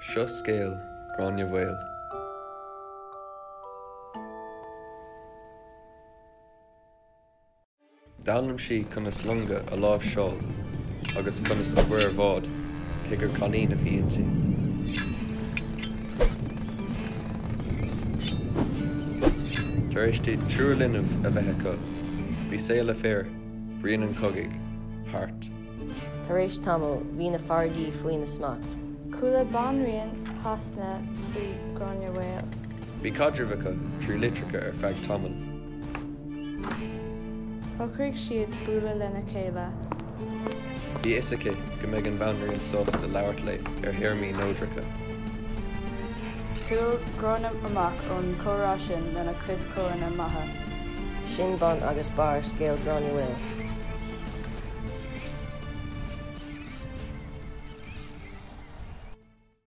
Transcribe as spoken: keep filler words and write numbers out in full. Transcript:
Seo scéal Gráinne Mhaol. Dhéanamh sí conas longa a lámh seáil, agus conas a bhuir bhád, pigur cailín a bhíonn tú. Tar éis tú triúlainmh a bheith acu, bhí saoil a fér, bríonn an cogaigh, thart. Tar éis tamil, bhí na fargaí faoin na smacht. Cúla banríonn hasna faoi Gráinne Mhaol. Bhí caidreamh acu trí litricha ar feadh tamil. Ocraigh siad bualadh lena chéile. Bhí isacha go mbeidh an bhanríonn sós de labhart le ar théirmí nóideacha. Túil gronam amach ón chomhrá sin lena cuid comhairne maithe. Sin bon agus bar scéal Gráinne Mhaol.